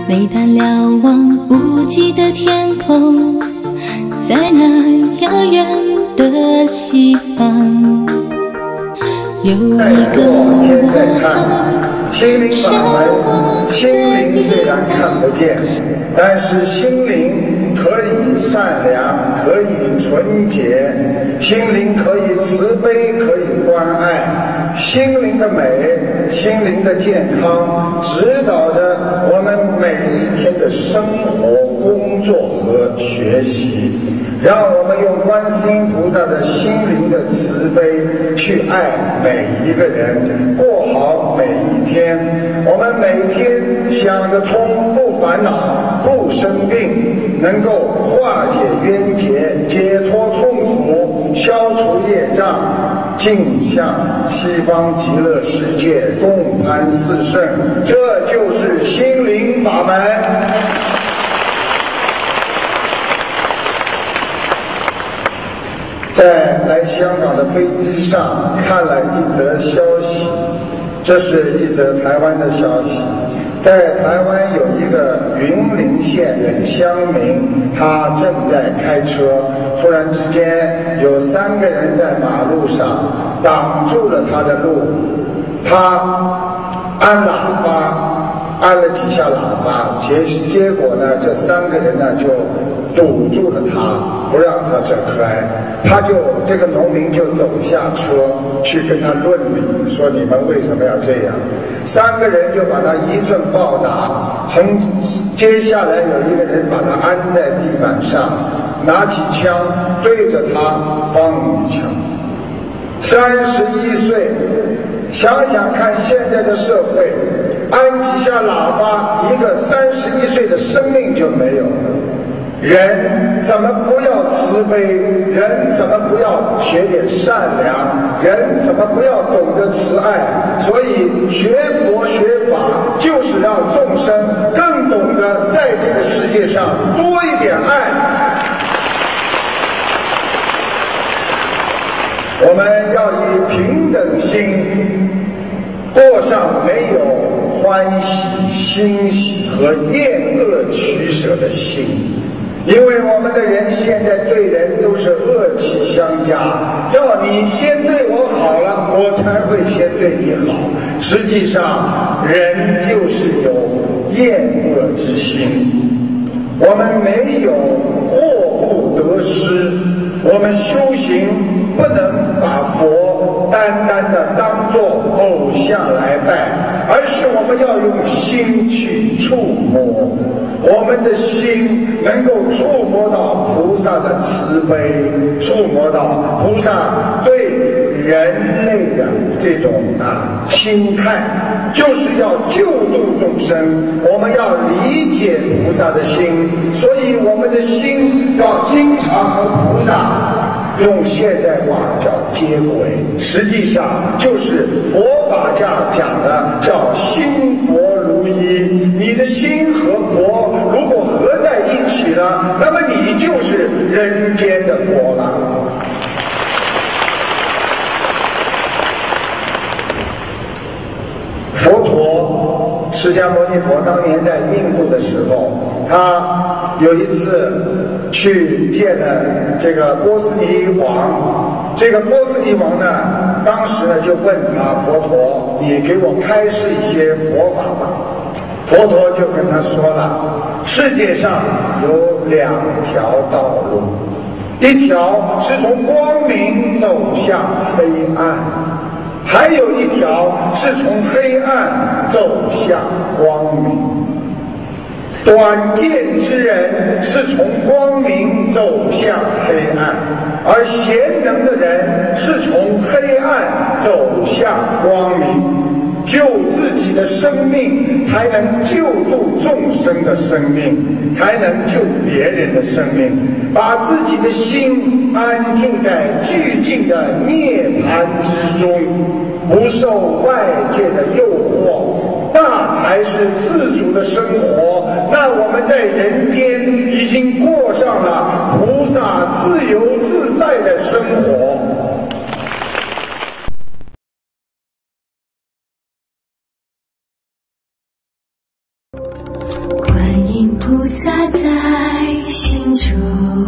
每当瞭望无际的天空，在那遥远的西方，有一个我心灵法门，心灵虽然看不见，但是心灵可以善良，可以纯洁，心灵可以慈悲，可以关爱，心灵的美，心灵的健康，指导着我们每一天的生活、工作和学习。让我们用观世音菩萨的心灵的慈悲去爱每一个人，过好每一天。我们每天想得通，不烦恼，不生病，能够化解冤结，解脱痛苦，消除业障，径向西方极乐世界，共攀四圣。这就是心灵法门。在来香港的飞机上看了一则消息，这是一则台湾的消息。在台湾有一个云林县的乡民，他正在开车，突然之间有3个人在马路上挡住了他的路，他按喇叭，按了几下喇叭，结果呢，这3个人呢就堵住了他，不让他整开。这个农民就走下车去跟他论理，说你们为什么要这样？3个人就把他一顿暴打，接下来有一个人把他安在地板上，拿起枪对着他放一枪。31岁，想想看现在的社会，按几下喇叭，一个31岁的生命就没有了。人怎么不要慈悲？人怎么不要学点善良？人怎么不要懂得慈爱？所以学佛学法就是让众生更懂得在这个世界上多一点爱。我们要以平等心过上没有欢喜、欣喜和厌恶取舍的心。因为我们的人现在对人都是恶气相加，要你先对我好了，我才会先对你好。实际上，人就是有厌恶之心。我们没有祸不得失，我们修行不能把佛单单的当作偶像来拜，而是我们要用心去触摸。我们的心能够触摸到菩萨的慈悲，触摸到菩萨对人类的这种心态，就是要救度众生。我们要理解菩萨的心，所以我们的心要经常和菩萨用现代话叫接轨，实际上就是佛法讲的叫心佛如一。你的心和佛如果合在一起了，那么你就是人间的佛了。佛陀释迦牟尼佛当年在印度的时候，他有一次去见了这个波斯尼王。这个波斯尼王呢，当时呢就问他佛陀，你给我开示一些佛法吧。佛陀就跟他说了，世界上有2条道路，一条是从光明走向黑暗，还有一条是从黑暗走向光明。短见之人是从光明走向黑暗，而贤能的人是从黑暗走向光明。救自己的生命，才能救度众生的生命，才能救别人的生命。把自己的心安住在寂静的涅槃之中，不受外界的诱惑，那才是自主的生活。那我们在人间已经过上了菩萨自由自在的生活。 关菩萨在心中。